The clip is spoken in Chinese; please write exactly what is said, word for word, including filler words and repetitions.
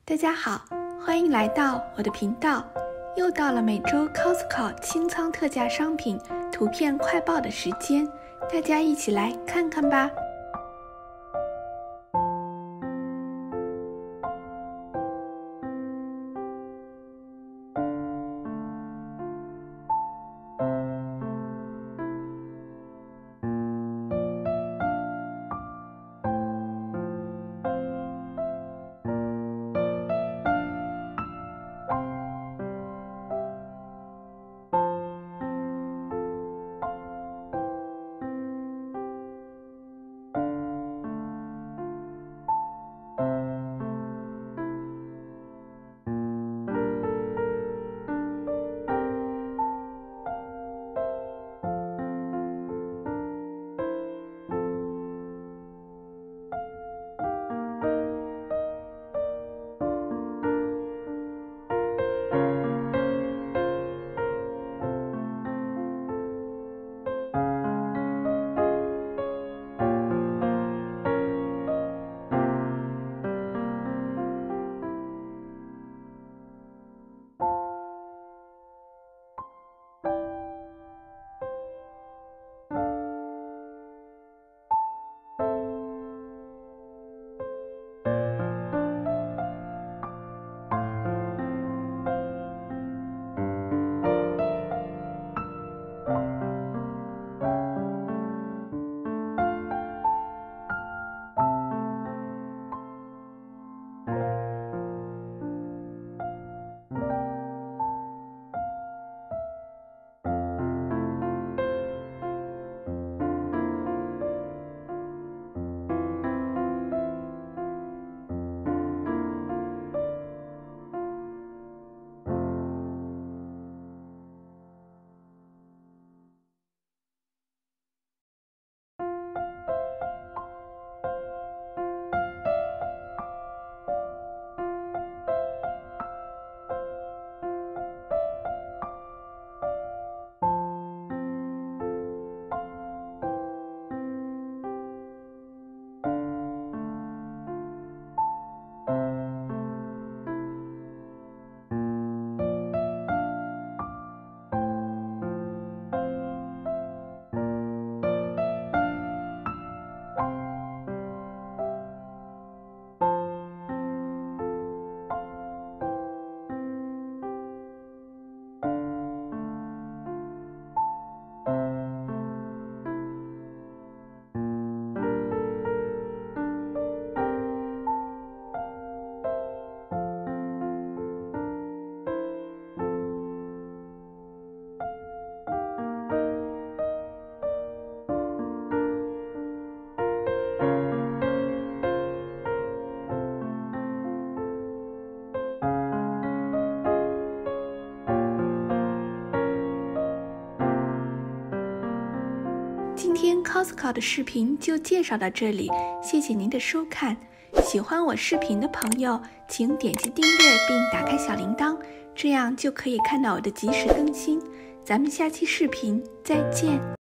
大家好，欢迎来到我的频道。又到了每周 Costco 清仓特价商品图片快报的时间，大家一起来看看吧。今天 Costco 的视频就介绍到这里，谢谢您的收看。喜欢我视频的朋友，请点击订阅并打开小铃铛，这样就可以看到我的及时更新。咱们下期视频再见。